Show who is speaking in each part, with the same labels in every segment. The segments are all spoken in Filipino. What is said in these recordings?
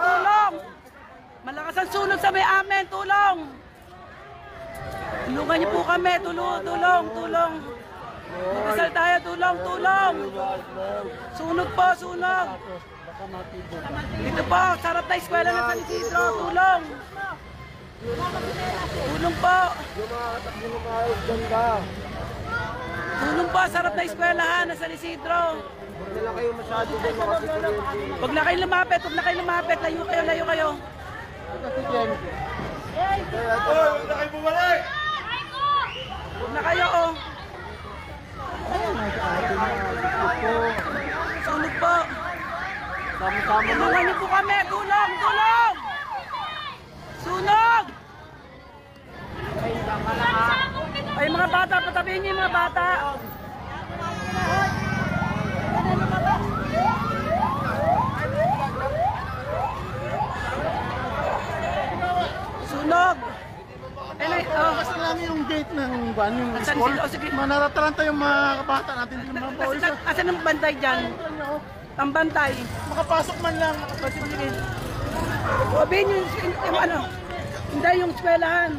Speaker 1: tulong! Malakas ang sunog sa may amin, tulong! Tulungan niyo po kami, tulong! Magdasal tayo, tulong! Sunog po, sunog! Dito po, sarap na eskwela ng San Isidro, tulong! Tulong po! Tulong po, sarap na eskwelahan ng San Isidro!
Speaker 2: Huwag na lang kayo masyado doon makasikurente.
Speaker 1: Huwag na kayo lumapit, layo kayo.
Speaker 2: Huwag na kayo bumalik!
Speaker 1: Huwag na kayo, oh. Sunog po. Tulungan niyo po kami, tulong! Sunog! Ay, mga bata, patabihin niyo yung mga bata. Sunog!
Speaker 3: Kasi lang yung gate ng van, yung school. Manarataranta yung mga kabata natin, yung mga boys.
Speaker 1: Asan ang bantay dyan? Ang bantay.
Speaker 3: Makapasok man lang.
Speaker 1: Sige. Sabihin yung ano, hindi yung eskwelahan.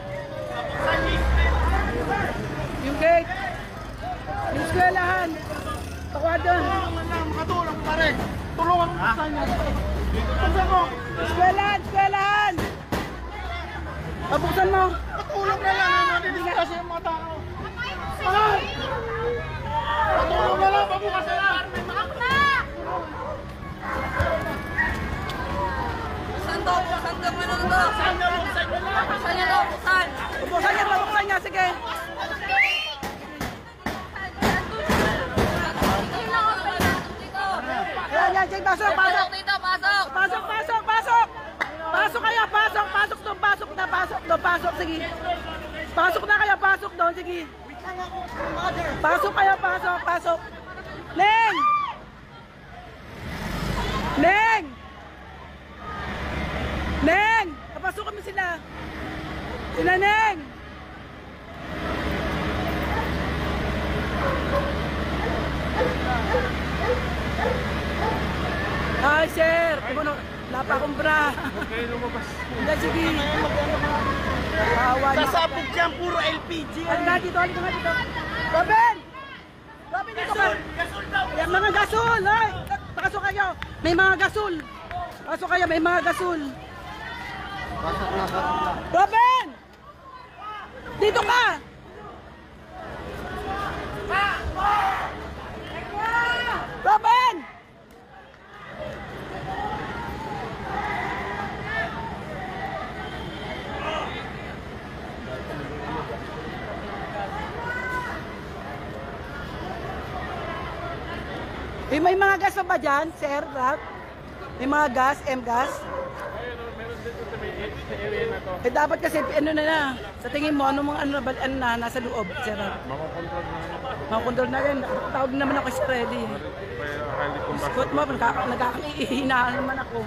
Speaker 1: Yung gate. Yung eskwelahan. Tawa doon.
Speaker 3: Makatulong pare. Tulungan mo sa inyo. Buksan mo.
Speaker 1: Eskwelahan! Pabuksan mo.
Speaker 3: Patulong na lang. Nandito kasi yung mga tao. Ay! Patulong na lang. Pabukas na lang.
Speaker 1: Pabuksan niya, sige. Yan, sige, pasok. Pasok, sige. Pasok na kayo, pasok doon, sige. Pasok kayo, pasok. Neng! Napasok kami sila. Sila, Neng! Hi, sir! Wala pa akong bra.
Speaker 3: Okay, lumabas.
Speaker 1: Hindi, sige. Awa niyo.
Speaker 3: Sasabog dyan, puro LPG.
Speaker 1: Halika dito. Robin, dito ka.
Speaker 3: Gasol daw.
Speaker 1: Yan, mga gasol, hoy! Pasok kayo. May mga gasol. Robin! Dito ka! Robin! May mga gas pa ba dyan, sir? Rap? May mga gas, M-gas?
Speaker 3: Meron dito sa area na to.
Speaker 1: Dapat kasi, sa tingin mo, ano nasa loob, sir? Makakontrol na rin. Tawag naman ako si Reddy. Scott mo, nagkakahihinaan naman ako.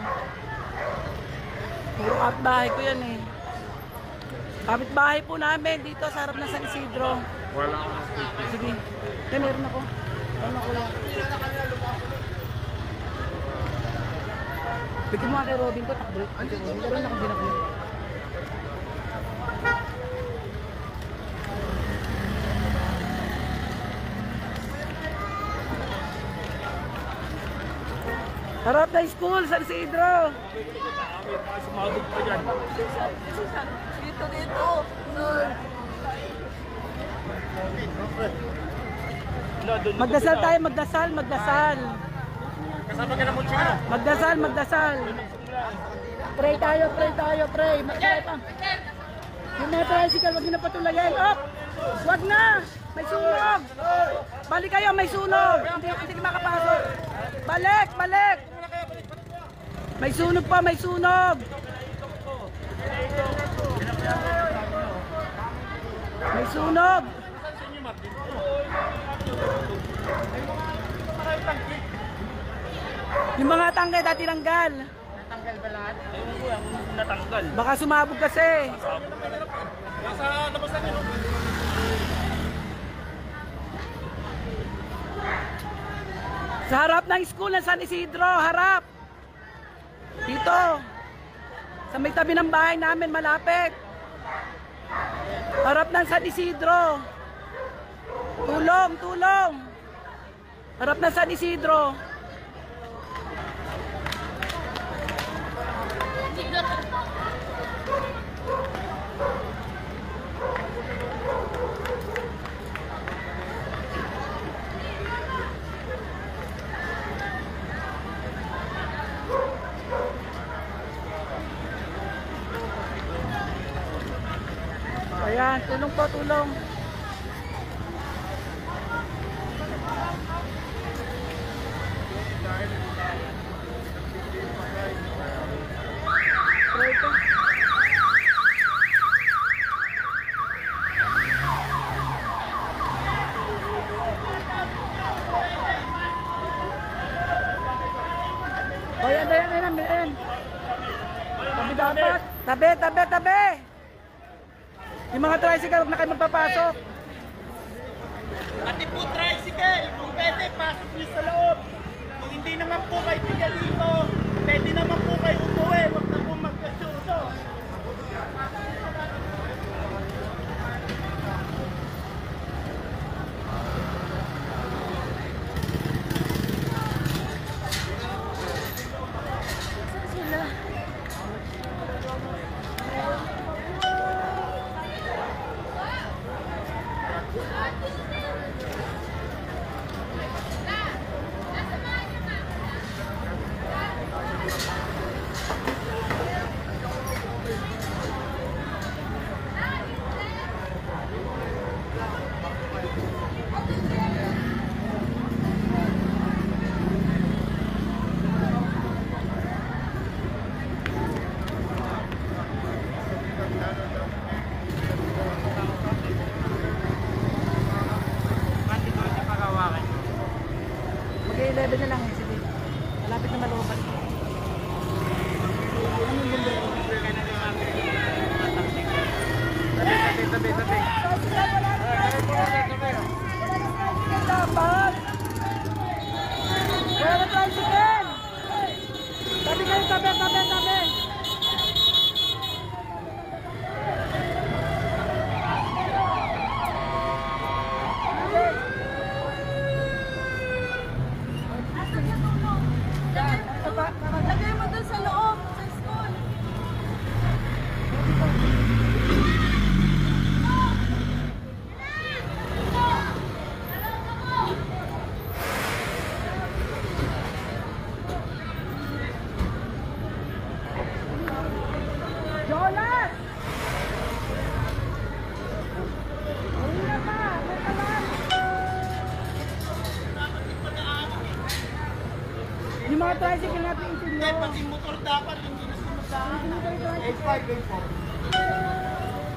Speaker 1: Puro kapitbahay ko yan eh. Kapitbahay po namin dito sa harap ng San Isidro.
Speaker 3: Wala akong speaker.
Speaker 1: Sige. Meron ako. Bigyan mo nga kay Robin ko, takbo. Meron akong binakbo. Harap na school, San Isidro.
Speaker 3: Sumabog pa dyan.
Speaker 1: Dito. Magdasal tayo, magdasal.
Speaker 3: Kasama ka na mo siya.
Speaker 1: Magdasal. Pray tayo. Pray pa. Yung mga tricycle, wag nyo na patulayan. Up! Wag na! May sunog! Balik kayo, may sunog! Hindi makapasok. Balik! May sunog pa, may sunog! May sunog! Yung mga tangkay dati tanggal.
Speaker 3: Natanggal ba lahat? Ayun po, ang natanggal.
Speaker 1: Baka sumabog kasi.
Speaker 3: Nasa labas na nyo.
Speaker 1: Sa harap ng school ng San Isidro, harap. Dito. Dito. Sa may tabi ng bahay namin, malapit. Harap ng San Isidro. Tulong, tulong. Harap ng San Isidro. Ayan, tulong po, tulong. Ayan. Tabi dapat. Tabi. Yung mga tricycle, huwag na kayo magpapasok.
Speaker 3: Pati po tricycle, kung pwede, pasok niyo sa loob. Kung hindi naman po kayo tiga dito, pwede naman po kayo umuwi, huwag na po magkasuso.
Speaker 1: Mag-11 na lang eh, sige. Malapit na malooban. Tabi. Dapat! Wala tricycle! Tabi kayo, tabi!
Speaker 4: Lagay mo dun sa loob, sa school.
Speaker 1: Jolas! Ayun na pa! May kalan! Yung mga tricycle natin isin
Speaker 3: Hindi, pati motor dapat, hindi na sumasaan. 85.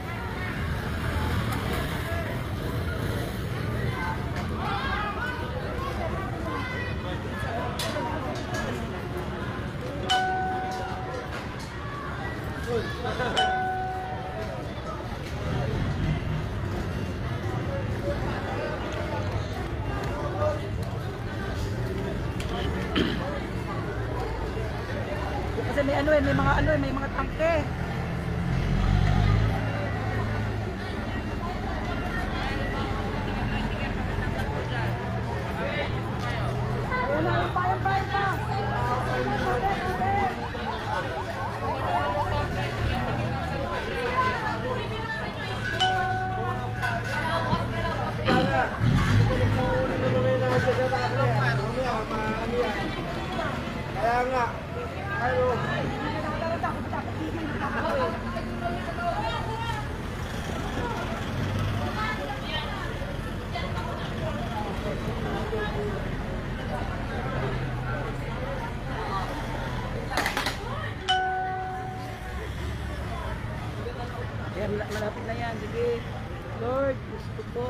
Speaker 1: Kasi may may mga tangke. Ayun na, bayan pa.
Speaker 2: Kaya nga, ayun.
Speaker 1: Ayan, malapit na yan. Sige. Lord, gusto po.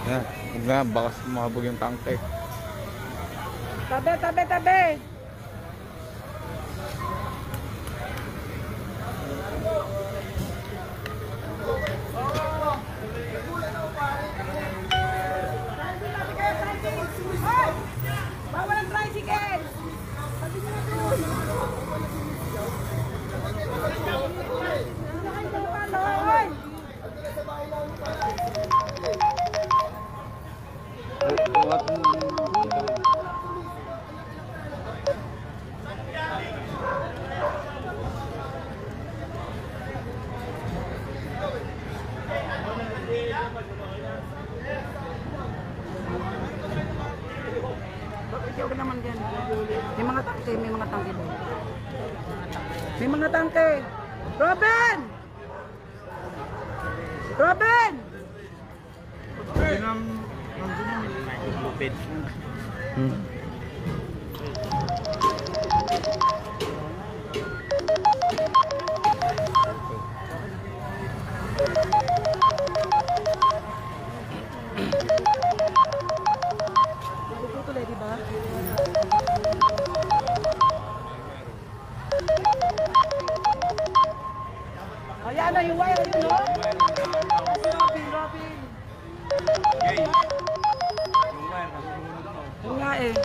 Speaker 5: Yan. Huwag na, baka sumabog yung tangke.
Speaker 1: Tabi, tabi, tabi. Hoy! Bawal ang tricycle! Sabi nyo na doon! Hoy! Bakit ka naman dyan? May mga tangke doon. May mga tangke. Robin! Robin!
Speaker 3: Lupit.
Speaker 1: Tuloy, di ba? Ayan na yung wire, yun, no? Robin. Yung nga eh.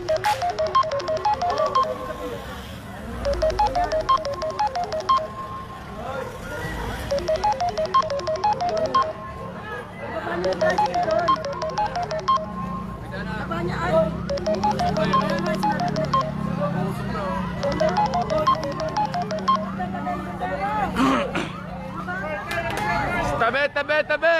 Speaker 1: Paano yung tricycle doon? Paano niya ay?
Speaker 5: Tabi, tabi, tabi!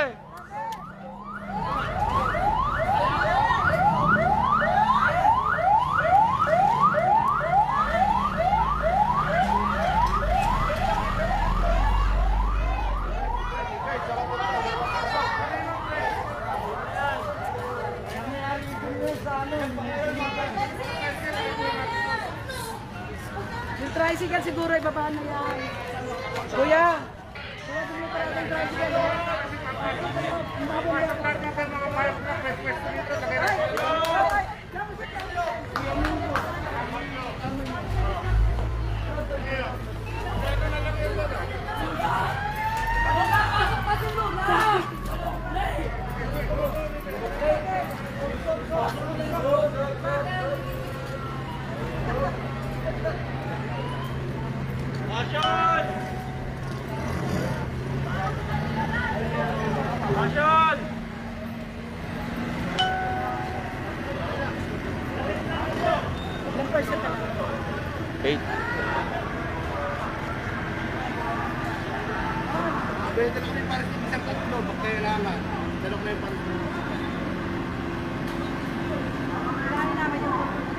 Speaker 1: Yung tricycle siguro ibaba na yan. Kuya! Kuya, bumili pa natin yung tricycle.
Speaker 3: Action! Action!
Speaker 1: Ilang percent na?
Speaker 5: 8.
Speaker 2: Pwede ko rin para sa isang tatlo, bak kailangan. Dalok na yung pang-tatlo.
Speaker 1: Kailangan namin yung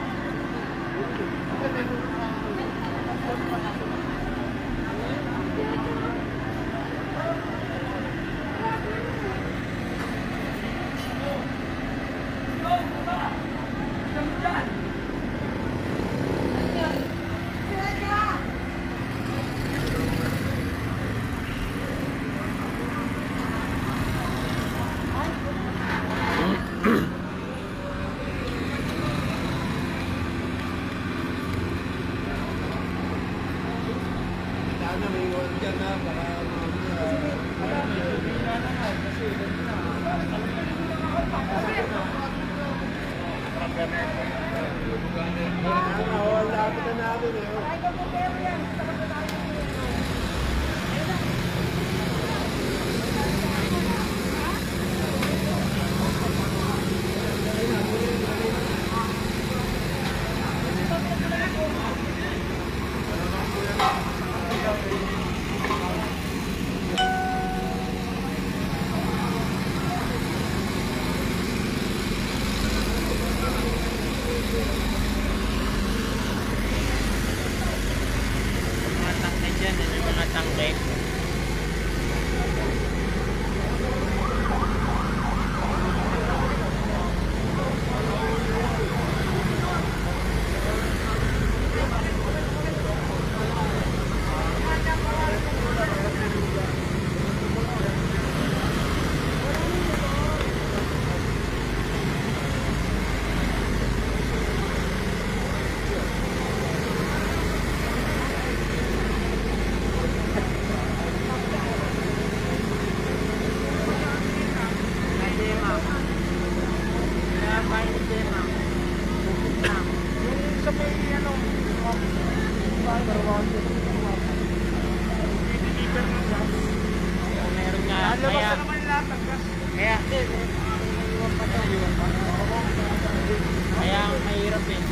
Speaker 2: Sana may iwan dyan na, baka wala ko na namin eh.
Speaker 3: Sa may ano, deliver ng gas.
Speaker 6: Meron nga.
Speaker 3: Lalabas na naman lahat ng gas.
Speaker 6: Kaya mahirap eh.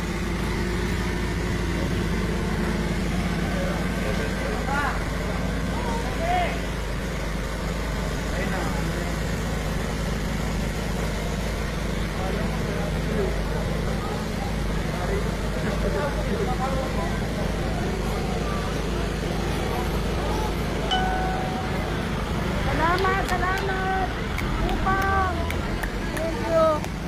Speaker 1: Salamat! Upang! Thank you!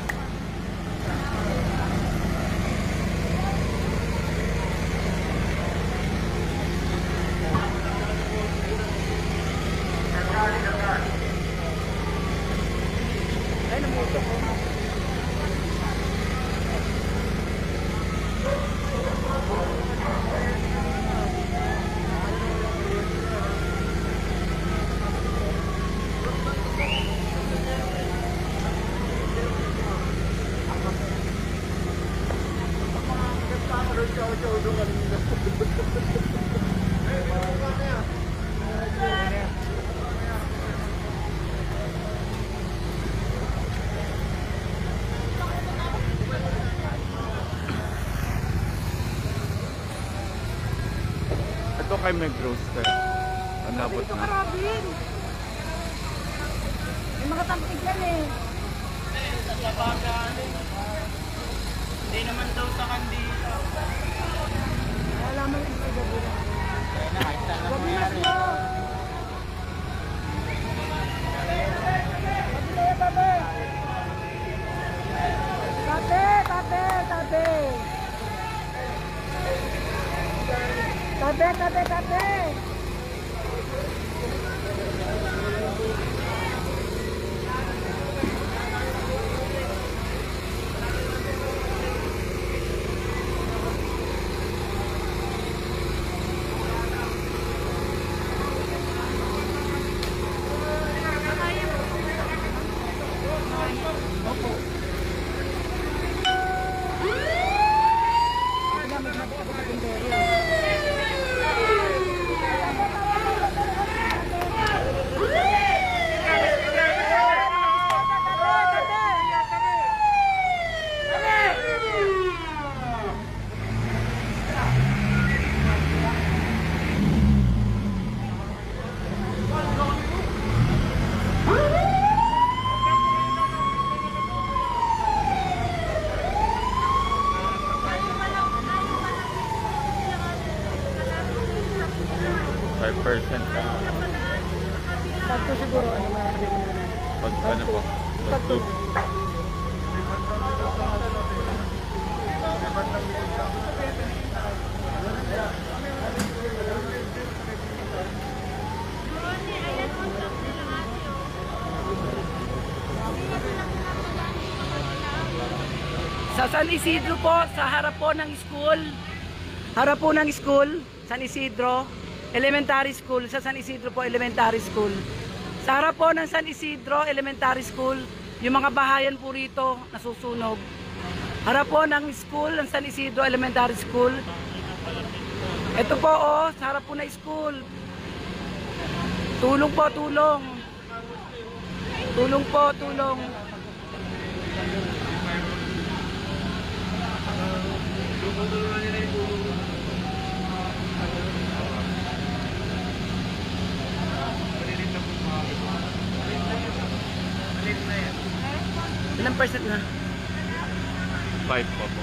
Speaker 1: Ay, namutok ko.
Speaker 5: Ito kay Meg Roaster. Anabot
Speaker 1: Ito ka,
Speaker 5: na.
Speaker 1: Robin! May mga tampig yan eh.
Speaker 3: Hindi naman daw sa kandila.
Speaker 1: Wala mo yung gabi na.
Speaker 6: Kaya na, kahit saan lang
Speaker 1: Gabi na
Speaker 6: nangyari.
Speaker 1: siya! Tabi! Tabi!
Speaker 5: 5% ka.
Speaker 1: Pagto siguro, ano makakabili mo na.
Speaker 5: Pag ano po? Pag
Speaker 1: Pagto. Sa San Isidro po, sa harap po ng school. Harap po ng school, San Isidro. Elementary School, sa San Isidro po, Elementary School. Sa harap po ng San Isidro, Elementary School, yung mga bahayan po rito, nasusunog. Harap po ng school, ng San Isidro, Elementary School. Ito po, oh, sa harap po na school. Tulong po, tulong. Tulong po, tulong. Ilang percent na?
Speaker 5: 5 po po.